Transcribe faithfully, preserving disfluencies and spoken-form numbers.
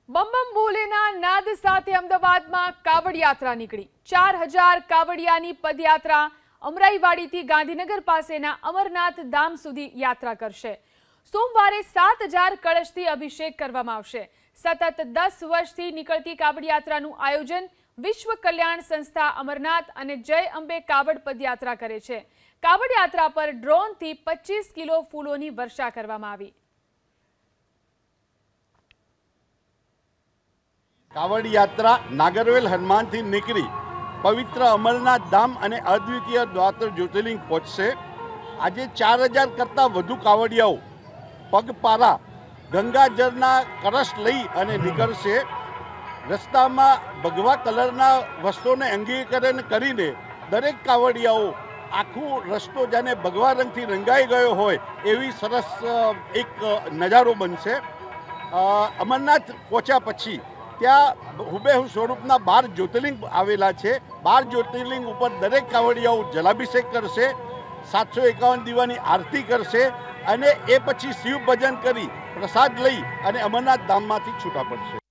બમ બમ ભોલેના નાદ સાથે અમદાવાદમાં કાવડ યાત્રા નીકળી। ચાર હજાર કાવડિયાની પદયાત્રા અમરાઈવાડીથી ગાંધીનગર પાસેના અમરનાથ ધામ સુધી યાત્રા કરશે। સોમવારે સાત હજાર કળશથી અભિષેક કરવામાં આવશે। સતત દસ વર્ષથી નીકળતી કાવડ યાત્રાનું આયોજન વિશ્વ કલ્યાણ સંસ્થા અમરનાથ અને જય અંબે કાવડ પદયાત્રા કરે છે। કાવડ યાત્રા પર ડ્રોનથી પચીસ કિલો ફૂલોની વર્ષા કરવામાં આવી। कावड़ यात्रा नागरवेल हनुमान थी निकली पवित्र अमरनाथ धाम અને અદ્વિતીય દ્વારકા જ્યોતિર્લિંગ પહોંચશે। આજે ચાર હજાર કરતાં વધુ કાવડિયાઓ પગપાળા ગંગાજળના કળશ લઈ અને નીકળશે। રસ્તામાં ભગવા કલરના વસ્ત્રોને અંગીકરણ કરીને દરેક કાવડિયાઓ આખું રસ્તો જાણે ભગવા રંગથી રંગાઈ ગયો હોય એવી સરસ એક નજારો બનશે। અમરનાથ પહોંચ્યા પછી ત્યાં હુબેહુ સ્વરૂપના બાર જ્યોતિર્લિંગ આવેલા છે। બાર જ્યોતિર્લિંગ ઉપર દરેક કાવડિયાઓ જલાભિષેક કરશે, સાતસો એકાવન દીવાની આરતી કરશે અને એ પછી શિવ ભજન કરી પ્રસાદ લઈ અને અમરનાથ ધામમાંથી છૂટા પડશે।